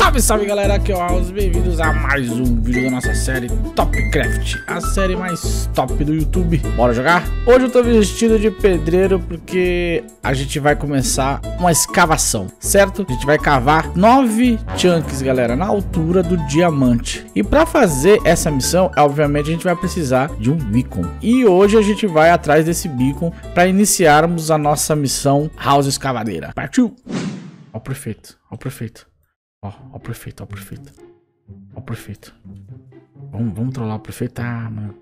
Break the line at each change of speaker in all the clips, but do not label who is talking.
Salve, salve galera, aqui é o House, bem-vindos a mais um vídeo da nossa série Topcraft, a série mais top do YouTube. Bora jogar? Hoje eu tô vestido de pedreiro porque a gente vai começar uma escavação, certo? A gente vai cavar 9 chunks, galera, na altura do diamante. E pra fazer essa missão, obviamente a gente vai precisar de um beacon. E hoje a gente vai atrás desse beacon pra iniciarmos a nossa missão House Escavadeira. Partiu! Ó o prefeito, ó o prefeito. Ó o prefeito, ó o prefeito. Ó o prefeito. Vamos trollar o prefeito. Ah, mano.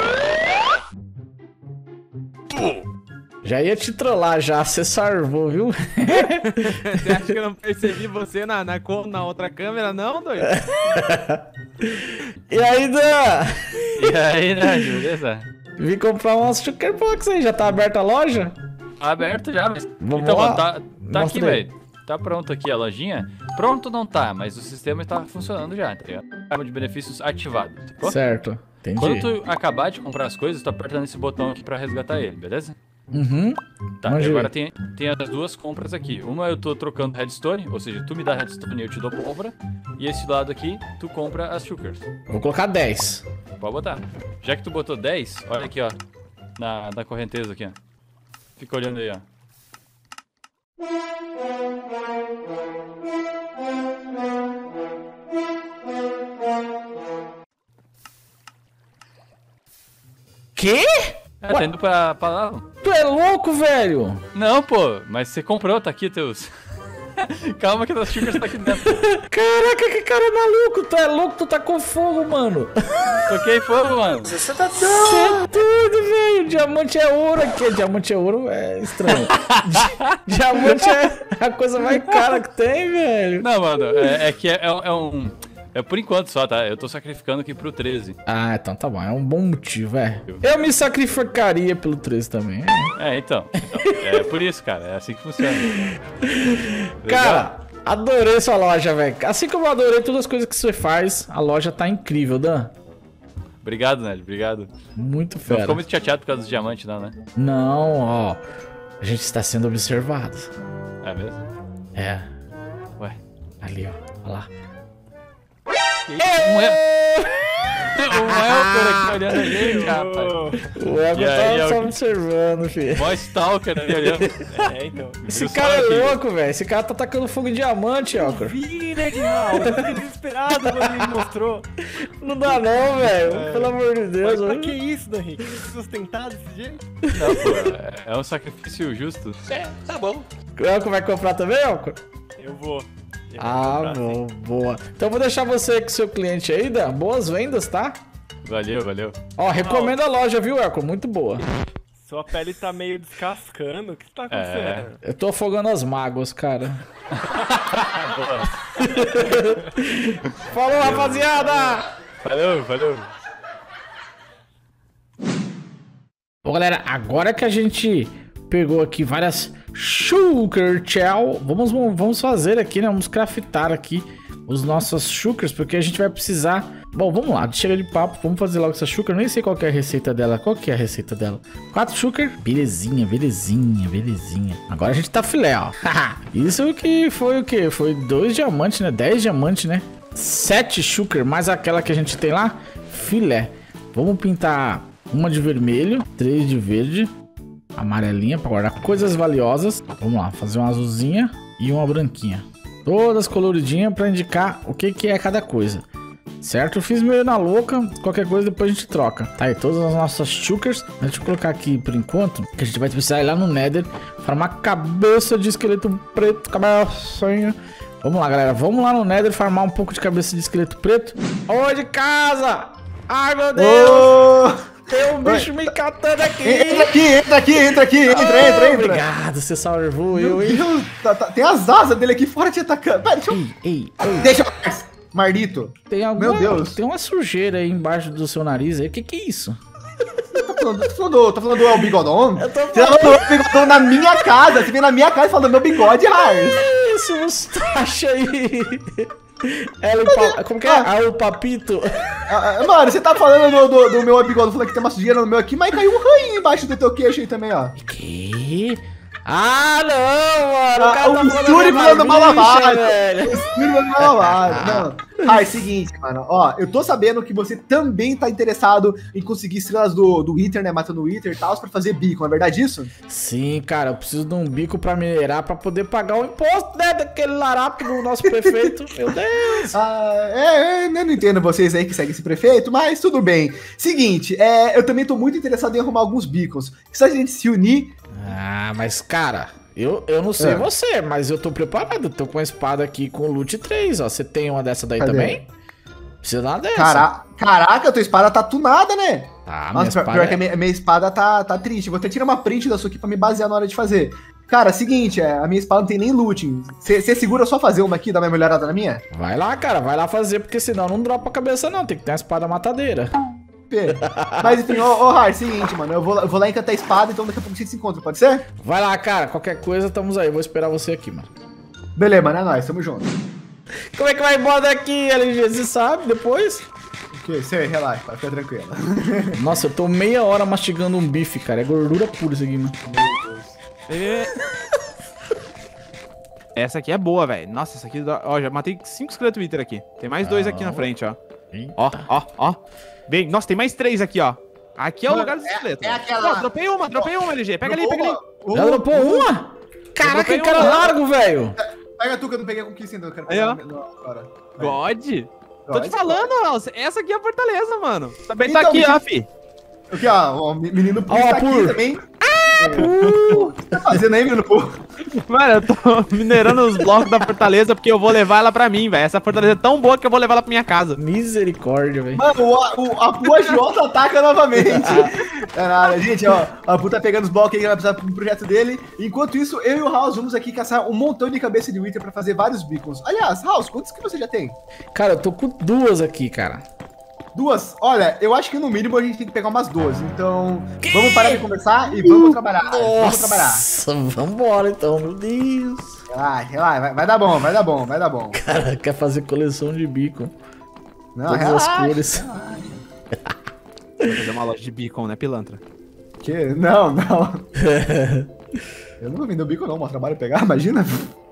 Já ia te trollar já, você salvou, viu?
Você acha que eu não percebi você na outra câmera, não, doido?
E aí, Dan?
E aí, né, beleza?
Vim comprar umas Sugar Box aí, já tá aberta a loja?
Aberto já, mas...
Vamos
então,
lá?
mano, tá aqui,
Mostra aí.
velho. Tá pronto aqui a lojinha. Pronto não tá, mas o sistema está funcionando já, tá ligado? Cabo de benefícios ativado, sacou?
Certo, entendi.
Quando tu acabar de comprar as coisas, tu aperta nesse botão aqui pra resgatar ele, beleza?
Uhum.
Tá,
Manjei.
e agora tem as duas compras aqui. Uma eu tô trocando redstone, ou seja, tu me dá redstone e eu te dou pólvora. E esse lado aqui, tu compra as sugars.
Vou colocar 10.
Pode botar. Já que tu botou 10, olha aqui, ó. Na correnteza aqui, ó. Fica olhando aí, ó.
Quê?
Tá indo pra lá?
Tu é louco, velho?
Não, pô, mas você comprou, tá aqui teus. Calma que as sugars tá aqui dentro.
Caraca, que cara maluco. Tu é louco, tu tá com fogo, mano.
Toquei fogo, mano.
Você tá doido. Você é doido, velho. Diamante é ouro aqui. Diamante é ouro é estranho. Diamante é a coisa mais cara que tem, velho.
Não, mano, é que é um... É por enquanto só, tá? Eu tô sacrificando aqui pro 13.
Ah, então tá bom. É um bom motivo, é. Eu me sacrificaria pelo 13 também.
Então. É por isso, cara. É assim que funciona.
Cara, adorei sua loja, velho. Assim como eu adorei todas as coisas que você faz, a loja tá incrível, Dan.
Obrigado, Nélio. Obrigado.
Muito
Não
fera.
ficou muito chateado por causa dos diamantes, não, né?
Não, ó. A gente está sendo observado.
É mesmo?
É.
Ué.
Ali, ó. Olha lá.
Um elcor aqui olhando a gente, rapaz.
O Ego
E aí,
tá só
Elker?
observando, filho.
Mó stalker ali olhando.
Então.
Esse
Viu
cara
só
é
aqui?
louco, velho. Esse cara tá tacando fogo em diamante, Elker.
Vi, né, Dinaldo? Eu fiquei desesperado quando ele me mostrou.
Não dá não, velho. Pelo amor de Deus.
Mas pra
velho.
que isso, Dan Henrique? Sustentar desse jeito?
Não, pô. É um sacrifício justo.
Tá bom.
O Elker vai comprar também, Elker?
Eu vou.
Ah, bom, boa. Então eu vou deixar você com seu cliente aí, Dan. Boas vendas, tá?
Valeu.
Ó, recomendo a loja, viu, Elker? Muito boa.
Sua pele tá meio descascando. O que tá acontecendo?
Eu tô afogando as mágoas, cara. Falou, rapaziada!
Valeu.
Bom, galera, agora que a gente pegou aqui várias Sugar Shell, vamos fazer aqui, né? Vamos craftar aqui os nossos sugars, porque a gente vai precisar... Bom, vamos lá, chega de papo, vamos fazer logo essa sugar. Eu nem sei qual que é a receita dela. Qual que é a receita dela? 4 sugar? Belezinha. Agora a gente tá filé, ó. Isso que foi o quê? Foi 2 diamantes, né? 10 diamantes, né? 7 sugar, mais aquela que a gente tem lá. Filé. Vamos pintar uma de vermelho, 3 de verde, amarelinha pra guardar coisas valiosas. Vamos lá, fazer uma azulzinha e uma branquinha. Todas coloridinhas pra indicar o que é cada coisa. Certo? Eu fiz meio na louca. Qualquer coisa depois a gente troca. Tá aí todas as nossas sugars. Deixa eu colocar aqui por enquanto, que a gente vai precisar ir lá no Nether farmar cabeça de esqueleto preto, cabecinha. Vamos lá, galera. Vamos lá no Nether farmar um pouco de cabeça de esqueleto preto. Ô, de casa! Ai, meu Deus! Tem um bicho me catando aqui!
Entra aqui, entra.
Obrigado, você salvou eu, hein?
Meu Deus, tem as asas dele aqui fora te atacando. Pera, deixa eu...
Ei.
Deixa eu... Mardito.
Tem alguma...
Meu Deus.
Tem uma sujeira aí embaixo do seu nariz aí. O que é isso?
Tá falando do El Bigodon?
Eu tô
Você tá falando do El Bigodon na minha casa. Você vem na minha casa falando do meu bigode, Rars.
Esse mustache aí. Como que é? Ah, o papito.
Mano, você tá falando do meu bigode, falando que tem uma sujeira no meu aqui, mas caiu um rainho embaixo do teu queixo aí também, ó.
Que? Ah, não, mano.
O Sturi falando mal lavado, velho. O Sturi falando mal lavado. Não. Ah, é o seguinte, mano. Ó, eu tô sabendo que você também tá interessado em conseguir estrelas do Wither, né? Matando o Wither e tal, pra fazer beacon, é verdade isso?
Sim, cara, eu preciso de um bico pra minerar pra poder pagar o imposto, né? Daquele larápio do nosso prefeito. Meu Deus.
Eu não entendo vocês aí que seguem esse prefeito, mas tudo bem. Seguinte, eu também tô muito interessado em arrumar alguns beacons. Se a gente se unir...
Ah, mas, cara, eu não sei você, mas eu tô preparado. Tô com a espada aqui com loot 3, ó. Você tem uma dessa daí também? Precisa de uma dessa.
Caraca, tua espada tá tunada, né?
Tá,
nossa, pior que a minha espada tá triste. Vou até tirar uma print da sua aqui pra me basear na hora de fazer. Cara, seguinte, a minha espada não tem nem looting. Você segura só fazer uma aqui, dar uma melhorada na minha?
Vai lá, cara, vai lá fazer, porque senão não dropa a cabeça não. Tem que ter uma espada matadeira.
Mas enfim, Har, seguinte, mano, eu vou lá encantar a espada, então daqui a pouco a gente se encontra, pode ser?
Vai lá, cara, qualquer coisa, estamos aí, vou esperar você aqui, mano.
Beleza, mano, é nóis, tamo junto.
Como é que vai embora daqui, LG, você sabe, depois?
O que? Você relaxa, pode ficar tranquilo.
Nossa, eu tô meia hora mastigando um bife, cara, é gordura pura isso aqui, mano.
Meu Deus. Essa aqui é boa, velho. Nossa, essa aqui, ó, já matei 5 esqueletos Wither aqui. Tem mais 2 aqui na frente, ó. Ó. Bem, nossa, tem mais 3 aqui, ó. Aqui é o lugar dos esqueletos.
Aquela...
Dropei uma, LG. Pega ali.
Já dropou uma? Caraca, que cara largo, velho.
Pega tu que eu não peguei a conquista ainda. Eu quero
aí, ó.
Agora.
God. Tô te falando, Alce. Essa aqui é a fortaleza, mano. Também
então,
tá aqui, Afi.
Aqui, ó. O menino Pur tá aqui também. O que tá fazendo aí, menino Pur?
Mano, eu tô minerando os blocos da fortaleza porque eu vou levar ela pra mim, velho. Essa fortaleza é tão boa que eu vou levar ela pra minha casa.
Misericórdia, velho.
Mano, a Pur agiota ataca novamente. É nada, gente, ó. A Pur tá pegando os blocos aí que ela precisa pro projeto dele. Enquanto isso, eu e o House vamos aqui caçar um montão de cabeça de Wither pra fazer vários beacons. Aliás, House, quantos que você já tem?
Cara, eu tô com 2 aqui, cara.
2? Olha, eu acho que no mínimo a gente tem que pegar umas 2. Então, vamos parar de conversar e vamos trabalhar. Vamos trabalhar.
Nossa, vambora então, meu Deus.
Relaxa, vai dar bom.
Cara, quer fazer coleção de bico.
Não,
Todas
relaxa,
as cores.
Vou fazer uma loja de beacon, né, pilantra?
Que? Não. Eu não vou vender o bico não, mano. Trabalho pegar, imagina.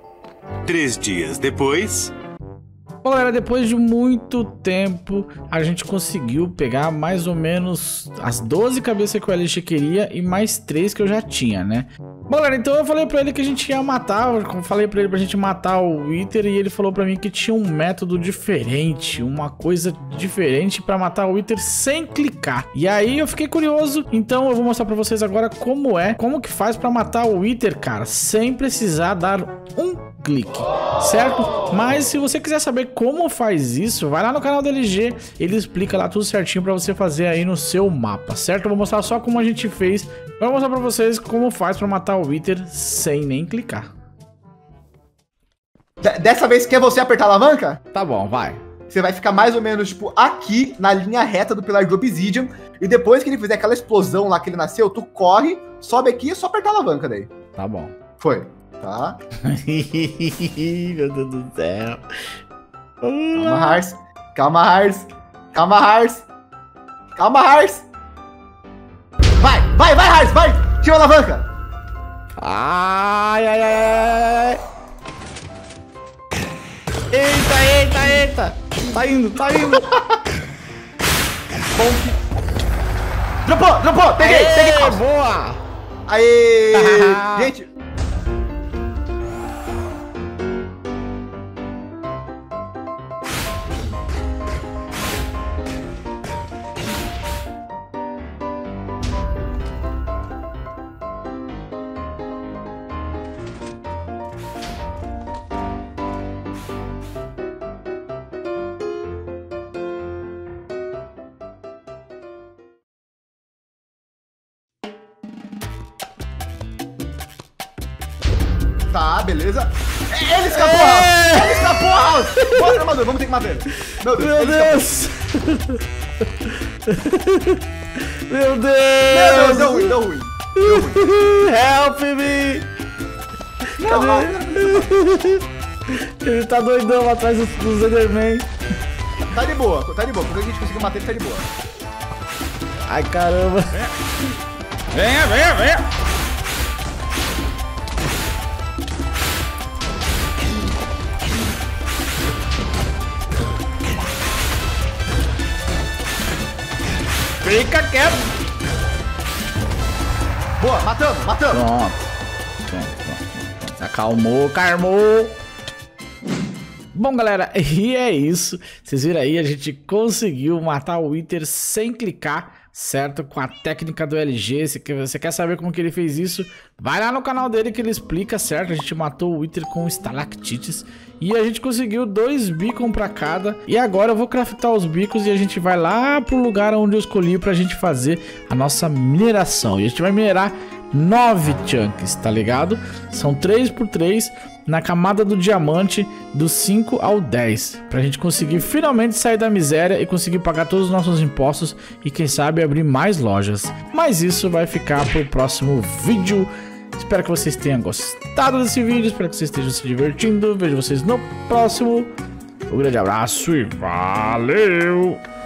3 dias depois...
Bom, galera, depois de muito tempo, a gente conseguiu pegar mais ou menos as 12 cabeças que o LG queria e mais 3 que eu já tinha, né? Bom, galera, então eu falei pra ele que a gente ia matar, eu falei pra ele pra gente matar o Wither e ele falou pra mim que tinha um método diferente, uma coisa diferente pra matar o Wither sem clicar. E aí eu fiquei curioso, então eu vou mostrar pra vocês agora como que faz pra matar o Wither, cara, sem precisar dar um clique, certo? Mas se você quiser saber como faz isso, vai lá no canal do LG, ele explica lá tudo certinho pra você fazer aí no seu mapa, certo? Eu vou mostrar só como a gente fez, vou mostrar pra vocês como faz pra matar o Wither sem nem clicar.
Dessa vez quer você apertar a alavanca?
Tá bom, vai.
Você vai ficar mais ou menos, tipo, aqui na linha reta do pilar de Obsidian. E depois que ele fizer aquela explosão lá que ele nasceu, tu corre, sobe aqui e só apertar a alavanca daí.
Tá bom.
Foi. Tá?
Meu Deus do céu.
Calma, Hars. Vai, Hars, vai! Tira a alavanca!
Ai. Eita. Tá indo.
Dropou! Peguei!
Boa!
Aê! Gente... Tá, beleza. Ele escapou, House! Bota a armadura, vamos ter que matar ele. Meu Deus!
Meu Deus!
Deu ruim.
Help me! Ele tá doidão lá atrás dos Enderman.
Tá de boa. Quando a gente conseguiu matar ele, tá de boa.
Ai, caramba.
Venha.
Fica quieto.
Boa, matamos.
Pronto. Acalmou, Carmou. Bom, galera, e é isso. Vocês viram aí, a gente conseguiu matar o Wither sem clicar, certo? Com a técnica do LG. Você quer saber como que ele fez isso? Vai lá no canal dele que ele explica, certo? A gente matou o Wither com estalactites e a gente conseguiu 2 beacons pra cada. E agora eu vou craftar os beacons e a gente vai lá pro lugar onde eu escolhi pra gente fazer a nossa mineração. E a gente vai minerar 9 chunks, tá ligado? São 3x3 na camada do diamante do 5 ao 10, pra gente conseguir finalmente sair da miséria e conseguir pagar todos os nossos impostos e quem sabe abrir mais lojas. Mas isso vai ficar pro próximo vídeo. Espero que vocês tenham gostado desse vídeo, espero que vocês estejam se divertindo. Vejo vocês no próximo. Um grande abraço e valeu!